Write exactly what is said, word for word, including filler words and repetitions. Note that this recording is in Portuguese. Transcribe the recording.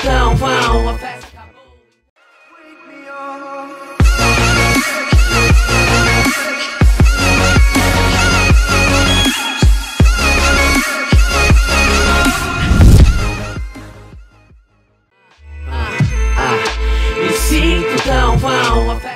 então vão, a festa acabou. Ah, ah, me sinto tão vão, a